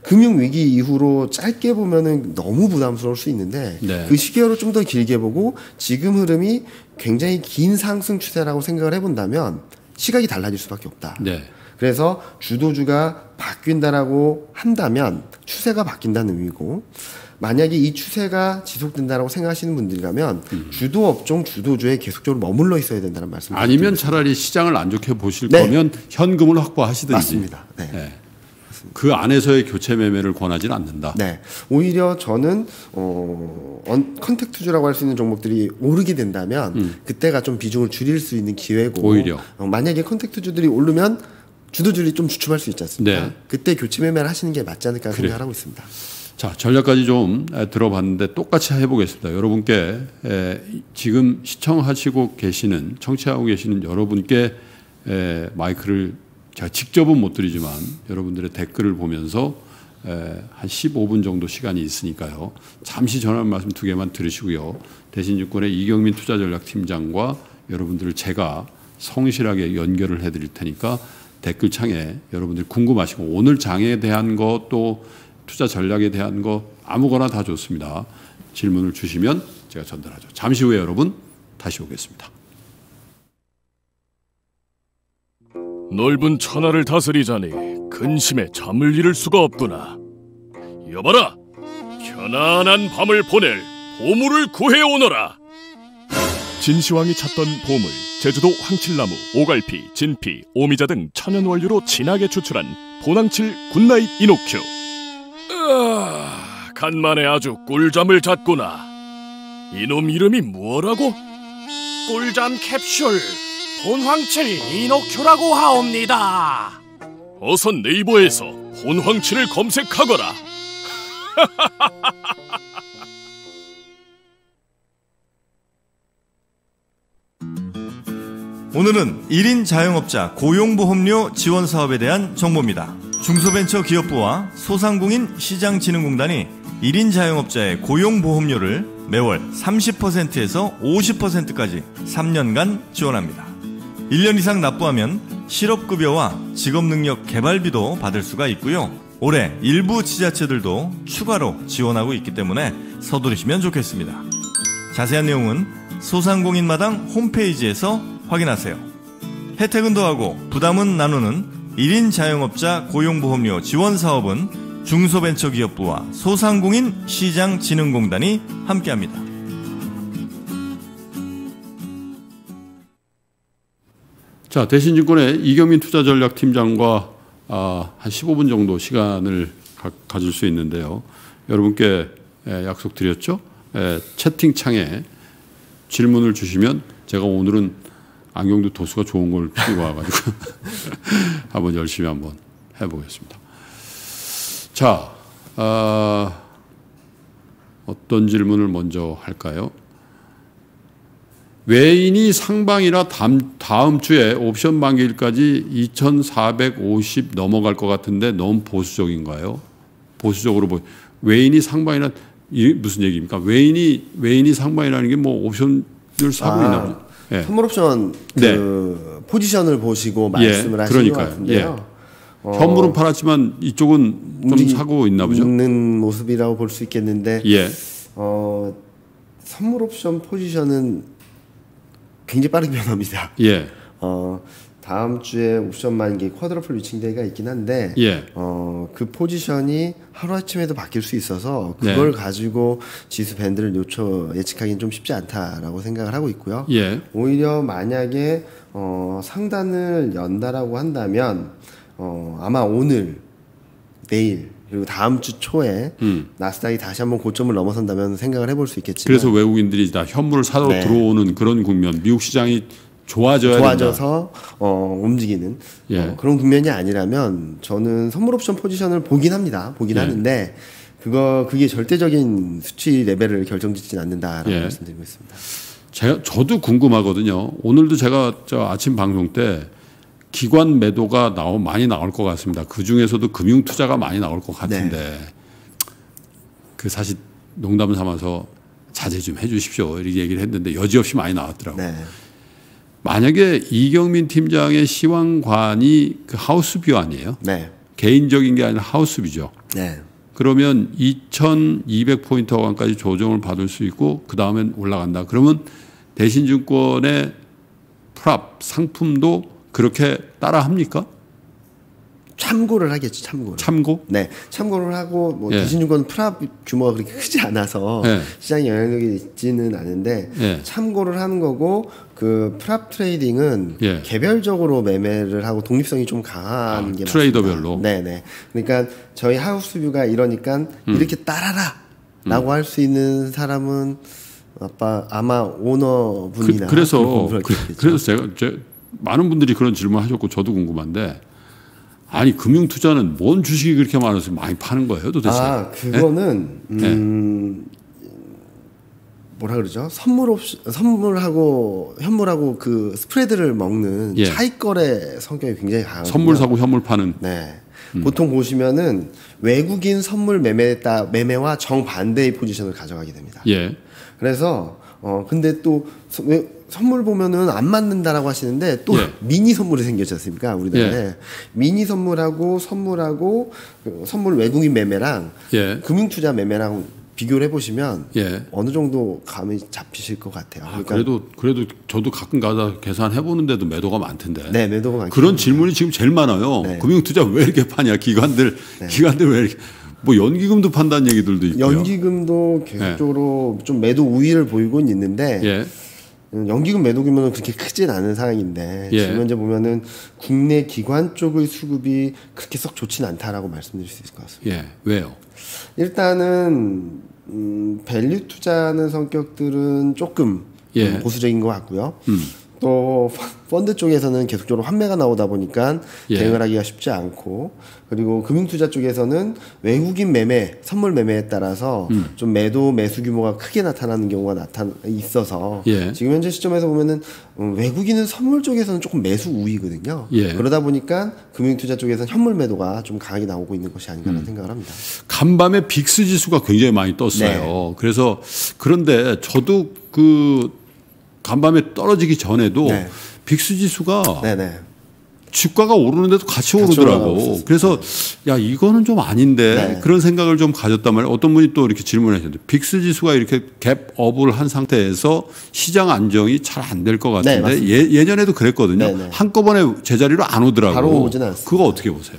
금융 위기 이후로 짧게 보면은 너무 부담스러울 수 있는데 네. 그 시계로 좀 더 길게 보고 지금 흐름이 굉장히 긴 상승 추세라고 생각을 해본다면 시각이 달라질 수밖에 없다. 네. 그래서 주도주가 바뀐다라고 한다면 추세가 바뀐다는 의미고 만약에 이 추세가 지속된다라고 생각하시는 분들이라면 주도 업종 주도주에 계속적으로 머물러 있어야 된다는 말씀입니다. 아니면 차라리 시장을 안 좋게 보실 네. 거면 현금을 확보하시든지. 맞습니다. 네. 네. 그 안에서의 교체 매매를 권하지는 않는다. 네. 오히려 저는 컨택트주라고 할 수 있는 종목들이 오르게 된다면 그때가 좀 비중을 줄일 수 있는 기회고 오히려. 만약에 컨택트주들이 오르면 주도주들이 좀 주춤할 수 있지 않습니까? 네. 그때 교체 매매를 하시는 게 맞지 않을까 생각을 하고 있습니다. 자, 전략까지 좀 들어봤는데 똑같이 해보겠습니다. 여러분께 지금 시청하시고 계시는, 청취하고 계시는 여러분께 마이크를 제가 직접은 못 드리지만 여러분들의 댓글을 보면서 한 15분 정도 시간이 있으니까요. 잠시 전할 말씀 2개만 들으시고요. 대신증권의 이경민 투자전략팀장과 여러분들을 제가 성실하게 연결을 해드릴 테니까 댓글창에 여러분들이 궁금하시고 오늘 장에 대한 것 또 투자 전략에 대한 거 아무거나 다 좋습니다. 질문을 주시면 제가 전달하죠. 잠시 후에 여러분 다시 오겠습니다. 넓은 천하를 다스리자니 근심에 잠을 이룰 수가 없구나. 여봐라, 편안한 밤을 보낼 보물을 구해오너라. 진시황이 찾던 보물, 제주도 황칠나무, 오갈피, 진피, 오미자 등 천연 원료로 진하게 추출한 보낭칠 굿나잇 이노큐. 간만에 아주 꿀잠을 잤구나. 이놈 이름이 뭐라고? 꿀잠 캡슐 본황칠 이노큐라고 하옵니다. 어서 네이버에서 본황칠을 검색하거라. 오늘은 1인 자영업자 고용보험료 지원 사업에 대한 정보입니다. 중소벤처기업부와 소상공인 시장진흥공단이 1인 자영업자의 고용보험료를 매월 30%에서 50%까지 3년간 지원합니다. 1년 이상 납부하면 실업급여와 직업능력 개발비도 받을 수가 있고요. 올해 일부 지자체들도 추가로 지원하고 있기 때문에 서두르시면 좋겠습니다. 자세한 내용은 소상공인마당 홈페이지에서 확인하세요. 혜택은 더하고 부담은 나누는 1인 자영업자 고용보험료 지원 사업은 중소벤처기업부와 소상공인 시장진흥공단이 함께합니다. 자, 대신증권의 이경민 투자전략팀장과 한 15분 정도 시간을 가질 수 있는데요. 여러분께 약속드렸죠? 채팅창에 질문을 주시면 제가 오늘은 안경도 도수가 좋은 걸 끼고 와가지고 한번 열심히 한번 해보겠습니다. 자, 어떤 질문을 먼저 할까요? 외인이 상방이라 다음 주에 옵션 만기일까지 2,450 넘어갈 것 같은데 너무 보수적인가요? 보수적으로 외인이 상방이라 무슨 얘기입니까? 외인이 상방이라는 게 뭐 옵션을 사고 있나 보죠. 예. 선물 옵션 포지션을 보시고 말씀을 하시는 것 같은데요. 예. 현물은 팔았지만 이쪽은 좀 사고 있나 보죠. 있는 모습이라고 볼 수 있겠는데 예. 선물 옵션 포지션은 굉장히 빠르게 변합니다. 예. 다음 주에 옵션 만기 쿼드러플 위칭데이가 있긴 한데 예. 그 포지션이 하루아침에도 바뀔 수 있어서 그걸 가지고 지수 밴드를 예측하기는 좀 쉽지 않다라고 생각을 하고 있고요. 예. 오히려 만약에 상단을 연다라고 한다면 아마 오늘 내일 그리고 다음 주 초에 나스닥이 다시 한번 고점을 넘어선다면 생각을 해볼 수 있겠지만 그래서 외국인들이 다 현물을 사러 들어오는 그런 국면, 미국 시장이 좋아져서 움직이는 그런 국면이 아니라면 저는 선물 옵션 포지션을 보긴 합니다. 보긴 하는데 그게 절대적인 수치 레벨을 결정짓지는 않는다라고 말씀드리고 있습니다. 저도 궁금하거든요. 오늘도 제가 아침 방송 때 기관 매도가 많이 나올 것 같습니다. 그 중에서도 금융 투자가 많이 나올 것 같은데 그 사실 농담 삼아서 자제 좀 해주십시오 이렇게 얘기를 했는데 여지없이 많이 나왔더라고요. 만약에 이경민 팀장의 시황관이 그 하우스뷰 아니에요? 네. 개인적인 게 아니라 하우스뷰죠. 네. 그러면 2,200포인트 허가까지 조정을 받을 수 있고 그 다음엔 올라간다. 그러면 대신증권의 프랍 상품도 그렇게 따라 합니까? 참고를 하겠죠. 참고를. 참고? 네, 참고를 하고 뭐 예. 대신증권 프랍 규모가 그렇게 크지 않아서 예. 시장에 영향력이 있지는 않은데 예. 참고를 하는 거고 그 프랍 트레이딩은 예. 개별적으로 매매를 하고 독립성이 좀 강한 게 트레이더별로. 맞습니다. 네네. 그러니까 저희 하우스뷰가 이러니까 이렇게 따라라라고 할 수 있는 사람은 아마 오너분이나 그래서 그런 분이 있겠죠. 그래서 제가 많은 분들이 그런 질문하셨고 저도 궁금한데 아니 금융투자는 뭔 주식이 그렇게 많아서 많이 파는 거예요 도대체? 아 그거는 뭐라 그러죠? 선물하고 현물하고 그 스프레드를 먹는 예. 차익거래 성격이 굉장히 강해요. 선물 사고 현물 파는. 네. 보통 보시면은 외국인 선물 매매와 정반대의 포지션을 가져가게 됩니다. 예. 그래서 근데 또 선물 보면은 안 맞는다라고 하시는데 또 예. 미니 선물이 생겼지 않습니까? 우리나라에. 예. 미니 선물하고 선물 외국인 매매랑 예. 금융투자 매매랑 비교를 해보시면 예. 어느 정도 감이 잡히실 것 같아요. 아, 그래도 저도 가끔 가다 계산해 보는데도 매도가 많던데. 네, 매도가 많죠. 그런 질문이 지금 제일 많아요. 네. 금융투자 왜 이렇게 파냐? 기관들 왜 이렇게 뭐 연기금도 판다는 얘기들도 있고요. 연기금도 계속적으로 좀 매도 우위를 보이고는 있는데 예. 연기금 매도 규모는 그렇게 크진 않은 상황인데 예. 지금 현재 보면은 국내 기관 쪽의 수급이 그렇게 썩 좋진 않다라고 말씀드릴 수 있을 것 같습니다. 예. 왜요? 일단은 밸류 투자하는 성격들은 조금 예. 보수적인 것 같고요. 또 펀드 쪽에서는 계속적으로 환매가 나오다 보니까 예. 대응을 하기가 쉽지 않고 그리고 금융투자 쪽에서는 외국인 선물 매매에 따라서 좀 매수 규모가 크게 나타나는 경우가 있어서 예. 지금 현재 시점에서 보면은 외국인은 선물 쪽에서는 조금 매수 우위거든요. 예. 그러다 보니까 금융투자 쪽에서는 현물 매도가 좀 강하게 나오고 있는 것이 아닌가라는 생각을 합니다. 간밤에 빅스 지수가 굉장히 많이 떴어요. 네. 그래서 그런데 저도 그 간밤에 떨어지기 전에도 네. 빅스 지수가 네네. 주가가 오르는데도 같이 올라가고 오르더라고. 있었어요. 그래서 야 이거는 좀 아닌데 네. 그런 생각을 좀 가졌단 말이에요. 어떤 분이 또 이렇게 질문하셨는데 빅스 지수가 이렇게 갭업을 한 상태에서 시장 안정이 잘 안 될 것 네, 같은데 맞습니다. 예전에도 그랬거든요. 네, 네. 한꺼번에 제자리로 안 오더라고. 바로 오진 않습니다. 그거 어떻게 보세요?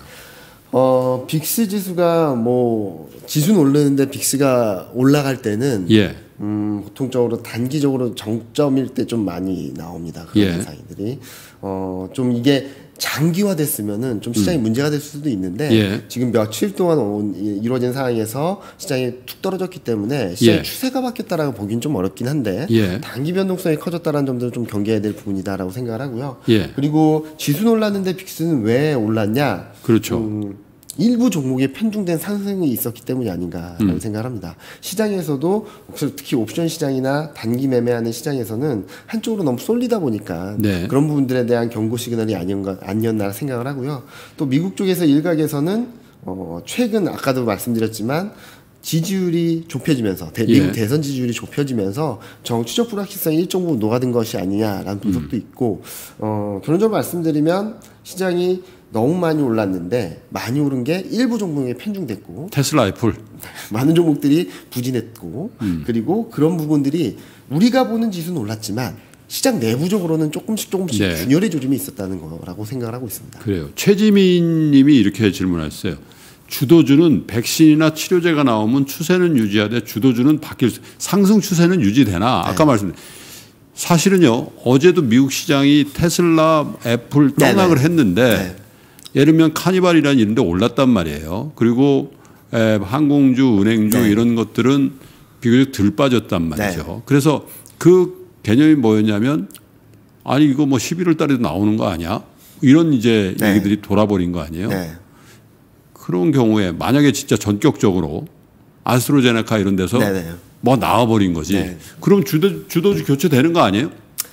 빅스 지수가 뭐 지수는 오르는데 빅스가 올라갈 때는 예. 보통적으로 단기적으로 정점일 때 좀 많이 나옵니다. 그런 예. 현상들이 좀 이게 장기화됐으면은 좀 시장이 문제가 될 수도 있는데 예. 지금 며칠 동안 이루어진 상황에서 시장이 툭 떨어졌기 때문에 시장의 예. 추세가 바뀌었다라고 보기는 좀 어렵긴 한데 예. 단기 변동성이 커졌다는 점들을 좀 경계해야 될 부분이다라고 생각을 하고요. 예. 그리고 지수는 올랐는데 빅스는 왜 올랐냐? 그렇죠. 일부 종목에 편중된 상승이 있었기 때문이 아닌가라는 생각을 합니다. 시장에서도 특히 옵션 시장이나 단기 매매하는 시장에서는 한쪽으로 너무 쏠리다 보니까 네. 그런 부분들에 대한 경고 시그널이 아니었나 생각을 하고요. 또 미국 쪽에서 일각에서는 최근 아까도 말씀드렸지만 지지율이 좁혀지면서 미국 예. 대선 지지율이 좁혀지면서 정치적 불확실성이 일정 부분 녹아든 것이 아니냐라는 분석도 있고 결론적으로 말씀드리면 시장이 너무 많이 올랐는데 많이 오른 게 일부 종목에 편중됐고 테슬라 애플. 많은 종목들이 부진했고 그리고 그런 부분들이 우리가 보는 지수는 올랐지만 시장 내부적으로는 조금씩 네. 균열의 조짐이 있었다는 거라고 생각을 하고 있습니다. 그래요. 최지민 님이 이렇게 질문하셨어요. 주도주는 백신이나 치료제가 나오면 추세는 유지하되 주도주는 상승 추세는 유지되나? 아까 말씀드린 사실은요. 어제도 미국 시장이 테슬라, 애플 떡락을 했는데 네. 예를 들면 카니발이라는 이런 데 올랐단 말이에요. 그리고 항공주, 은행주 네. 이런 것들은 비교적 덜 빠졌단 말이죠. 네. 그래서 그 개념이 뭐였냐면 아니 이거 뭐 11월 달에도 나오는 거 아니야? 이런 이제 네. 얘기들이 돌아버린 거 아니에요? 네. 그런 경우에 만약에 진짜 전격적으로 아스트로제네카 이런 데서 네네. 뭐 나와버린 거지. 네. 그럼 주도주 교체되는 거 아니에요?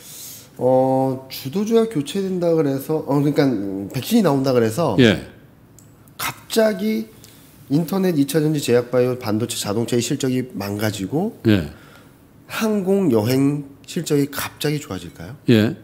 주도주가 교체된다 그래서 그러니까 백신이 나온다 그래서 예. 갑자기 인터넷, 2차전지, 제약바이오, 반도체, 자동차의 실적이 망가지고 예. 항공, 여행 실적이 갑자기 좋아질까요? 예.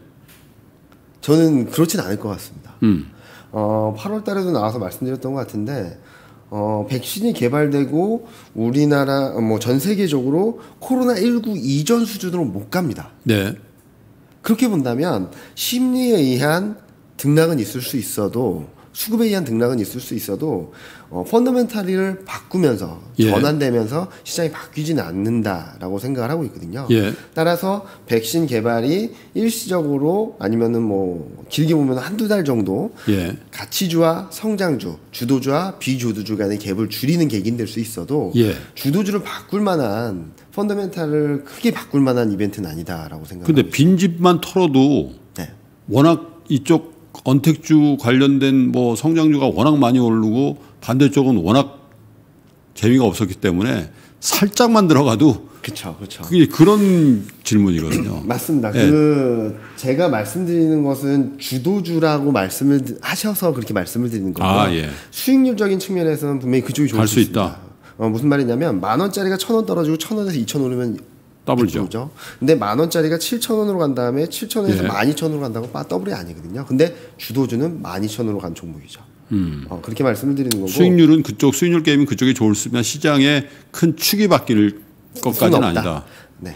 저는 그렇진 않을 것 같습니다. 8월 달에도 나와서 말씀드렸던 것 같은데 백신이 개발되고 우리나라 전 세계적으로 코로나19 이전 수준으로 못 갑니다. 네. 그렇게 본다면 심리에 의한 등락은 있을 수 있어도 수급에 의한 등락은 있을 수 있어도 펀더멘탈을 바꾸면서 예. 전환되면서 시장이 바뀌지는 않는다라고 생각을 하고 있거든요. 예. 따라서 백신 개발이 일시적으로 아니면은 뭐 길게 보면 한두 달 정도 예. 가치주와 성장주, 주도주와 비주도주 간의 갭을 줄이는 계기는 될 수 있어도 예. 주도주를 바꿀 만한 펀더멘탈을 크게 바꿀 만한 이벤트는 아니다라고 생각합니다. 근데 빈집만 털어도 네. 워낙 이쪽 언택주 관련된 뭐 성장주가 워낙 많이 오르고 반대쪽은 워낙 재미가 없었기 때문에 살짝만 들어가도 그렇죠. 그게 그런 질문이거든요. 맞습니다. 예. 제가 말씀드리는 것은 주도주라고 말씀을 하셔서 그렇게 말씀을 드리는 거고요. 아, 예. 수익률적인 측면에서는 분명히 그쪽이 좋을 갈 수 수 있습니다. 있다. 무슨 말이냐면 10,000원짜리가 1,000원 떨어지고 1,000원에서 2,000원 오르면 더블죠. 그죠? 근데 10,000원짜리가 7,000원으로 간 다음에 7,000원에서 예. 12,000원으로 간다고 더블이 아니거든요. 근데 주도주는 12,000원으로 간 종목이죠. 그렇게 말씀을 드리는 거고. 수익률은 그쪽 수익률 게임은 그쪽이 좋으면 시장에 큰 축이 바뀔 것까지는 수는 없다. 아니다. 네.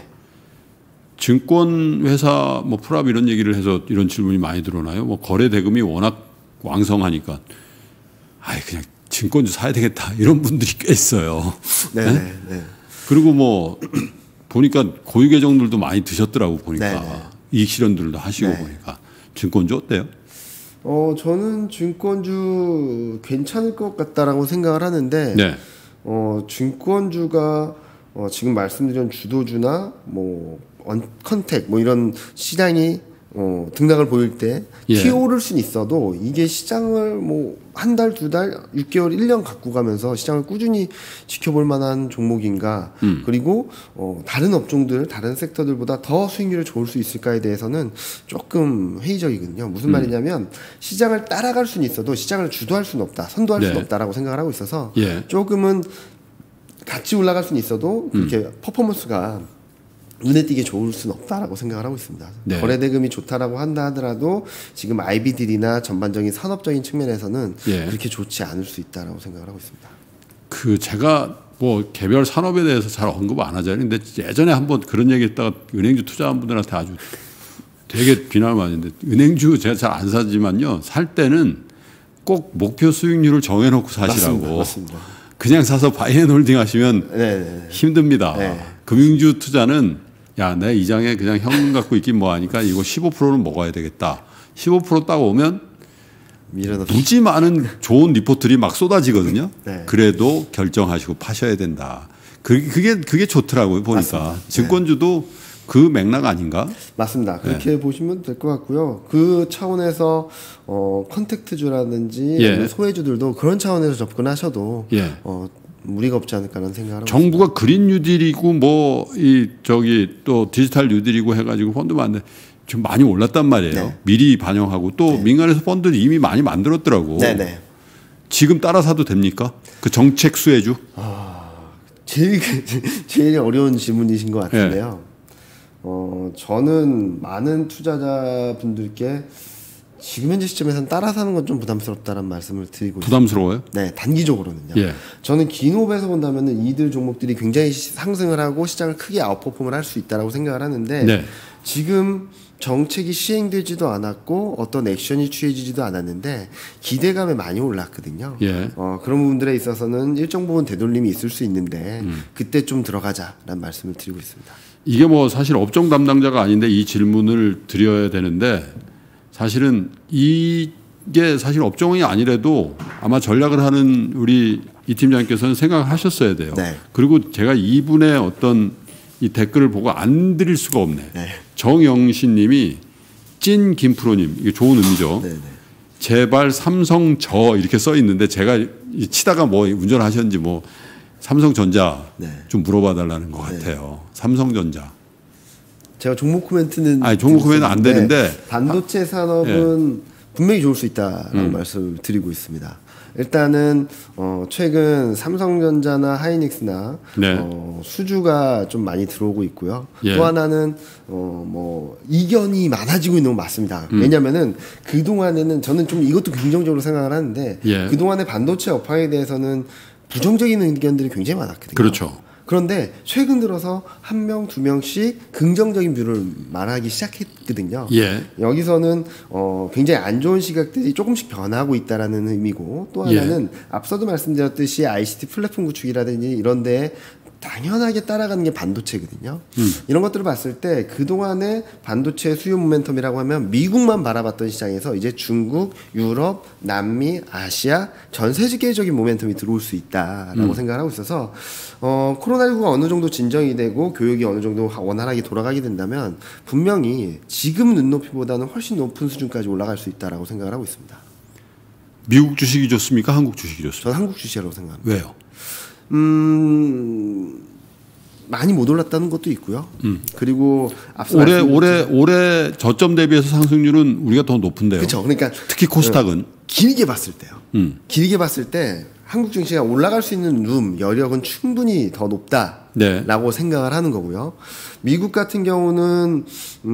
증권 회사 뭐 프랍 이런 얘기를 해서 이런 질문이 많이 들어오나요? 뭐 거래 대금이 워낙 왕성하니까 아이 그냥 증권주 사야 되겠다 이런 분들이 꽤 있어요. 네. 네? 네. 그리고 뭐 보니까 고유 계정들도 많이 드셨더라고 보니까 네, 네. 이익 실현들도 하시고 네. 보니까 증권주 어때요? 저는 증권주 괜찮을 것 같다라고 생각을 하는데 네. 증권주가 지금 말씀드린 주도주나 뭐 컨택 뭐 이런 시장이 등락을 보일 때 예. 튀어오를 수는 있어도 이게 시장을 뭐 한 달, 두 달, 6개월, 1년 갖고 가면서 시장을 꾸준히 지켜볼 만한 종목인가 그리고 다른 업종들, 다른 섹터들보다 더 수익률이 좋을 수 있을까에 대해서는 조금 회의적이거든요. 무슨 말이냐면 시장을 따라갈 수는 있어도 시장을 주도할 수는 없다, 선도할 네. 수는 없다라고 생각을 하고 있어서 예. 조금은 같이 올라갈 수는 있어도 그렇게 퍼포먼스가 눈에 띄게 좋을 수는 없다라고 생각을 하고 있습니다. 네. 거래 대금이 좋다라고 한다 하더라도 지금 IB들이나 전반적인 산업적인 측면에서는 예. 그렇게 좋지 않을 수 있다라고 생각을 하고 있습니다. 그 제가 뭐 개별 산업에 대해서 잘 언급 안 하잖아요. 근데 예전에 한번 그런 얘기했다가 은행주 투자한 분들한테 아주 되게 비난을 많이 했는데 은행주 제가 잘 안 사지만요. 살 때는 꼭 목표 수익률을 정해놓고 사시라고. 맞습니다. 그냥 사서 바이앤홀딩 하시면 네. 힘듭니다. 네. 금융주 투자는 야, 내 이장에 그냥 현금 갖고 있긴 뭐하니까 이거 15%는 먹어야 되겠다. 15% 딱 오면 밀어넣기. 무지 많은 좋은 리포트들이 막 쏟아지거든요. 네. 그래도 결정하시고 파셔야 된다. 그게 좋더라고요. 보니까. 맞습니다. 증권주도 그 맥락 아닌가? 맞습니다. 그렇게 보시면 될 것 같고요. 그 차원에서 컨택트주라든지 예. 소외주들도 그런 차원에서 접근하셔도 예. 무리가 없지 않을까라는 생각을 하고 정부가 그린 뉴딜이고 뭐 이 저기 또 디지털 뉴딜이고 해가지고 펀드 만들 좀 많이 올랐단 말이에요. 네. 미리 반영하고 또 민간에서 펀드를 이미 많이 만들었더라고. 네네. 지금 따라 사도 됩니까? 그 정책 수혜주? 제일 어려운 질문이신 것 같은데요. 저는 많은 투자자분들께 지금 현재 시점에서는 따라 사는 건 좀 부담스럽다는 말씀을 드리고 부담스러워요? 있습니다. 네, 단기적으로는요. 예. 저는 긴 호흡에서 본다면은 이들 종목들이 굉장히 상승을 하고 시장을 크게 아웃퍼폼을 할 수 있다라고 생각을 하는데 네. 지금 정책이 시행되지도 않았고 어떤 액션이 취해지지도 않았는데 기대감에 많이 올랐거든요. 예. 그런 부분들에 있어서는 일정 부분 되돌림이 있을 수 있는데 그때 좀 들어가자라는 말씀을 드리고 있습니다. 이게 뭐 사실 업종 담당자가 아닌데 이 질문을 드려야 되는데 사실은 이게 사실 업종이 아니라도 아마 전략을 하는 우리 이 팀장님께서는 생각을 하셨어야 돼요. 네. 그리고 제가 이분의 어떤 이 댓글을 보고 안 드릴 수가 없네. 네. 정영신 님이 찐 김프로님, 이게 좋은 의미죠. 네네. 제발 삼성 저 이렇게 써 있는데 제가 치다가 뭐 운전하셨는지 뭐 삼성전자 네. 좀 물어봐 달라는 것 같아요. 삼성전자. 제가 종목 코멘트는 아니, 종목 코멘트는 안 되는데 반도체 산업은 분명히 좋을 수 있다라고 말씀을 드리고 있습니다. 일단은 최근 삼성전자나 하이닉스나 네. 수주가 좀 많이 들어오고 있고요. 예. 또 하나는 뭐 이견이 많아지고 있는 건 맞습니다. 왜냐면은 그 동안에는 저는 좀 이것도 긍정적으로 생각을 하는데 예. 그 동안의 반도체 업황에 대해서는 부정적인 의견들이 굉장히 많았거든요. 그렇죠. 그런데 최근 들어서 한 명, 두 명씩 긍정적인 뷰를 말하기 시작했거든요. 예. 여기서는 굉장히 안 좋은 시각들이 조금씩 변하고 있다라는 의미고 또 하나는 앞서도 말씀드렸듯이 ICT 플랫폼 구축이라든지 이런 데에 당연하게 따라가는 게 반도체거든요. 이런 것들을 봤을 때 그동안의 반도체 수요 모멘텀이라고 하면 미국만 바라봤던 시장에서 이제 중국, 유럽, 남미, 아시아 전 세계적인 모멘텀이 들어올 수 있다라고 생각을 하고 있어서 코로나19가 어느 정도 진정이 되고 교육이 어느 정도 원활하게 돌아가게 된다면 분명히 지금 눈높이보다는 훨씬 높은 수준까지 올라갈 수 있다라고 생각을 하고 있습니다. 미국 주식이 좋습니까? 한국 주식이 좋습니까? 저는 한국 주식이라고 생각합니다. 왜요? 많이 못 올랐다는 것도 있고요. 그리고 앞서 올해 저점 대비해서 상승률은 우리가 더 높은데요. 그렇죠. 그러니까 특히 코스닥은 길게 봤을 때요. 길게 봤을 때 한국 증시가 올라갈 수 있는 여력은 충분히 더 높다라고 네. 생각을 하는 거고요. 미국 같은 경우는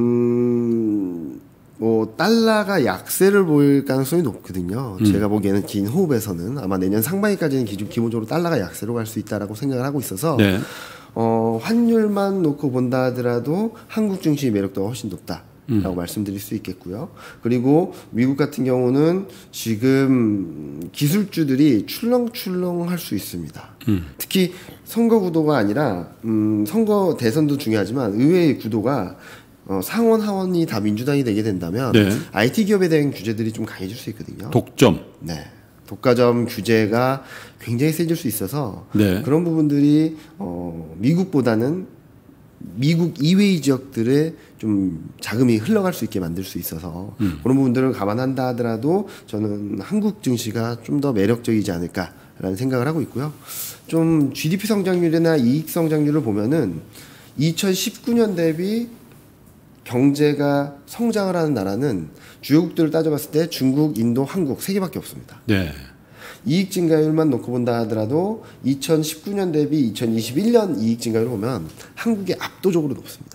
뭐 달러가 약세를 보일 가능성이 높거든요. 제가 보기에는 긴 호흡에서는 아마 내년 상반기까지는 기본적으로 달러가 약세로 갈 수 있다라고 생각을 하고 있어서 네. 환율만 놓고 본다 하더라도 한국 증시의 매력도가 훨씬 높다라고 말씀드릴 수 있겠고요. 그리고 미국 같은 경우는 지금 기술주들이 출렁출렁할 수 있습니다. 특히 선거 구도가 아니라 선거 대선도 중요하지만 의회의 구도가 상원 하원이 다 민주당이 되게 된다면 네. IT 기업에 대한 규제들이 좀 강해질 수 있거든요. 독점. 네. 독과점 규제가 굉장히 세질 수 있어서 네. 그런 부분들이 미국보다는 미국 이외의 지역들에 좀 자금이 흘러갈 수 있게 만들 수 있어서 그런 부분들을 감안한다 하더라도 저는 한국 증시가 좀 더 매력적이지 않을까라는 생각을 하고 있고요. 좀 GDP 성장률이나 이익 성장률을 보면은 2019년 대비 경제가 성장을 하는 나라는 주요국들을 따져봤을 때 중국, 인도, 한국 세 개밖에 없습니다. 네. 이익 증가율만 놓고 본다 하더라도 2019년 대비 2021년 이익 증가율을 보면 한국이 압도적으로 높습니다.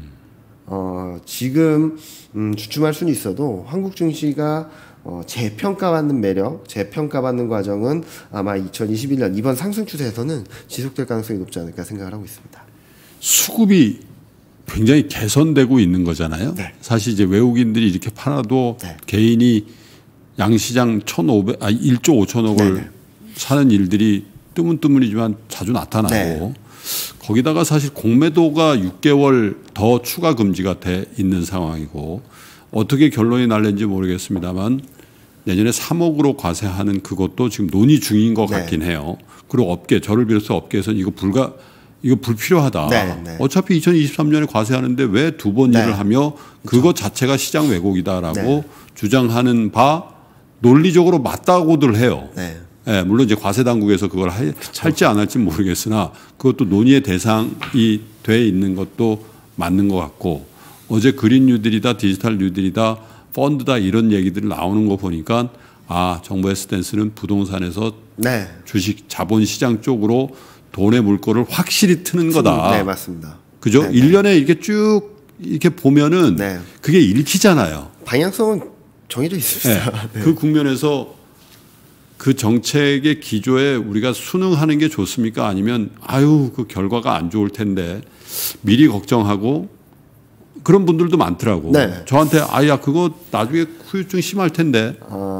지금 주춤할 수는 있어도 한국 증시가 재평가받는 매력, 재평가받는 과정은 아마 2021년 이번 상승 추세에서는 지속될 가능성이 높지 않을까 생각을 하고 있습니다. 수급이 굉장히 개선되고 있는 거잖아요. 네. 사실 이제 외국인들이 이렇게 팔아도 네. 개인이 양시장 1조 5천억을 네네. 사는 일들이 뜨문뜨문이지만 자주 나타나고 네. 거기다가 사실 공매도가 6개월 더 추가 금지가 돼 있는 상황이고 어떻게 결론이 날는지 모르겠습니다만 내년에 3억으로 과세하는 그것도 지금 논의 중인 것 네. 같긴 해요. 그리고 저를 비롯해서 업계에서는 이거 불필요하다. 네, 네. 어차피 2023년에 과세하는데 왜 두 번 네. 일을 하며 그것 자체가 시장 왜곡이다라고 네. 주장하는 바 논리적으로 맞다고들 해요. 네. 예, 물론 이제 과세 당국에서 그걸 할지 안 할지 모르겠으나 그것도 논의의 대상이 돼 있는 것도 맞는 것 같고 어제 그린 뉴딜이다 디지털 뉴딜이다 펀드다 이런 얘기들이 나오는 거 보니까 정부의 스탠스는 부동산에서 네. 주식 자본시장 쪽으로 돈의 물꼬를 확실히 트는 거다. 네, 맞습니다. 그죠? 네, 1년에 이렇게 쭉 이렇게 보면은 네. 그게 읽히잖아요. 방향성은 정해져 있습니다. 네. 그 국면에서 그 정책의 기조에 우리가 순응하는 게 좋습니까? 아니면 그 결과가 안 좋을 텐데 미리 걱정하고 그런 분들도 많더라고. 네. 저한테 그거 나중에 후유증 심할 텐데.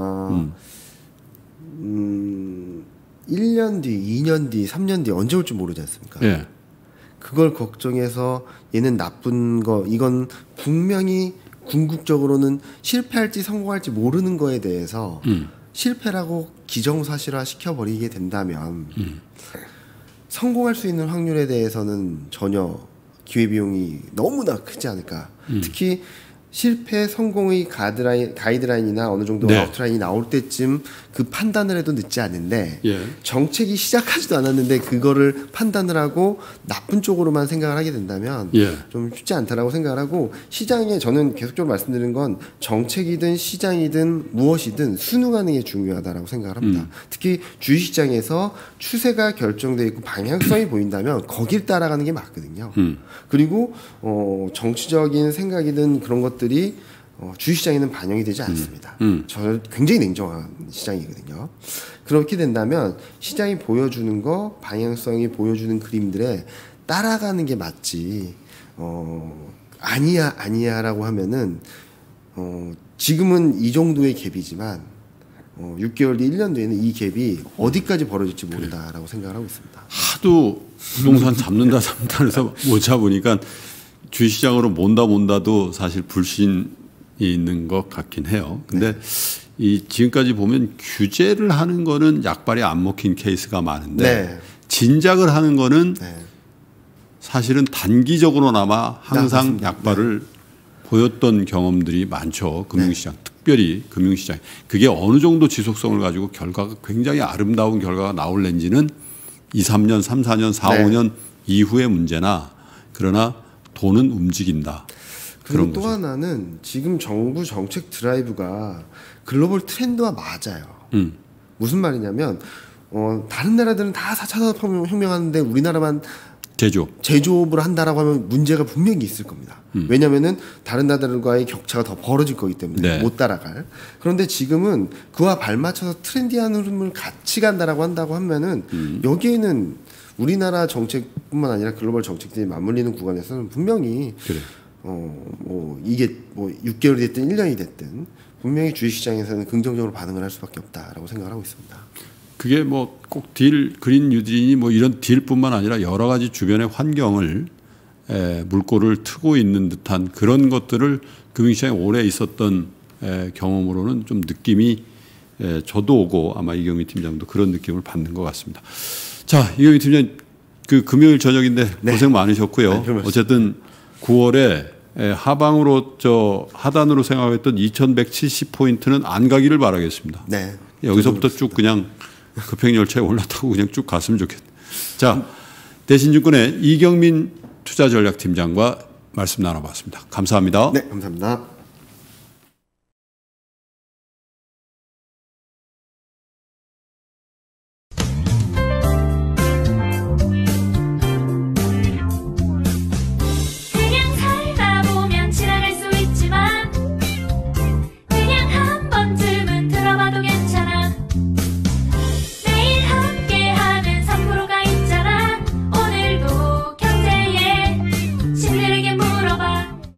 1년 뒤, 2년 뒤, 3년 뒤 언제 올지 모르지 않습니까? 예. 그걸 걱정해서 얘는 나쁜 거 이건 분명히 궁극적으로는 실패할지 성공할지 모르는 거에 대해서 실패라고 기정사실화 시켜버리게 된다면 성공할 수 있는 확률에 대해서는 전혀 기회비용이 너무나 크지 않을까. 특히 실패 성공의 가이드라인이나 어느 정도 네. 아웃라인이 나올 때쯤 그 판단을 해도 늦지 않은데 예. 정책이 시작하지도 않았는데 그거를 판단을 하고 나쁜 쪽으로만 생각을 하게 된다면 예. 좀 쉽지 않다라고 생각을 하고 시장에 저는 계속적으로 말씀드리는 건 정책이든 시장이든 무엇이든 순응하는 게 중요하다라고 생각을 합니다. 특히 주식시장에서 추세가 결정되어 있고 방향성이 보인다면 거길 따라가는 게 맞거든요. 그리고 정치적인 생각이든 그런 것들이 주식시장에는 반영이 되지 않습니다. 저는 굉장히 냉정한 시장이거든요. 그렇게 된다면 시장이 보여주는 거, 방향성이 보여주는 그림들에 따라가는 게 맞지. 아니야라고 하면은 지금은 이 정도의 갭이지만 6개월 뒤 1년 뒤에는 이 갭이 어디까지 벌어질지 모른다라고 생각을 하고 있습니다. 하도 부동산 잡는다 해서 못 잡으니까 주식시장으로 몬다도 사실 불신이 있는 것 같긴 해요. 근데 이 지금까지 보면 규제를 하는 거는 약발이 안 먹힌 케이스가 많은데 진작을 하는 거는 사실은 단기적으로나마 항상 약발을 보였던 경험들이 많죠. 금융시장, 특별히 금융시장. 그게 어느 정도 지속성을 가지고 결과가 굉장히 아름다운 결과가 나올는지는 2, 3년, 3, 4년, 4, 5년 이후의 문제나 그러나 돈은 움직인다. 그리고 또 하나는 지금 정부 정책 드라이브가 글로벌 트렌드와 맞아요. 무슨 말이냐면 다른 나라들은 다 4차 산업혁명하는데 우리나라만 제조업을 한다라고 하면 문제가 분명히 있을 겁니다. 왜냐하면은 다른 나라들과의 격차가 더 벌어질 거기 때문에 못 따라갈. 그런데 지금은 그와 발맞춰서 트렌디한 흐름을 같이 간다라고 한다고 하면은 여기에는 우리나라 정책뿐만 아니라 글로벌 정책들이 맞물리는 구간에서는 분명히 이게 6개월이 됐든 1년이 됐든 분명히 주식시장에서는 긍정적으로 반응을 할 수밖에 없다라고 생각을 하고 있습니다. 그게 뭐 꼭 그린 뉴딜이니 뭐 이런 딜뿐만 아니라 여러 가지 주변의 환경을 물꼬를 트고 있는 듯한 그런 것들을 금융시장에 오래 있었던 경험으로는 좀 느낌이 저도 오고 아마 이경민 팀장도 그런 느낌을 받는 것 같습니다. 자, 이경민 팀장 그 금요일 저녁인데 고생 많으셨고요. 어쨌든 9월에 하방으로 하단으로 생각했던 2170포인트는 안 가기를 바라겠습니다. 네. 여기서부터 쭉 그냥 급행열차에 올라타고 그냥 쭉 갔으면 좋겠다. 자, 대신증권의 이경민 투자전략팀장과 말씀 나눠봤습니다. 감사합니다. 네, 감사합니다.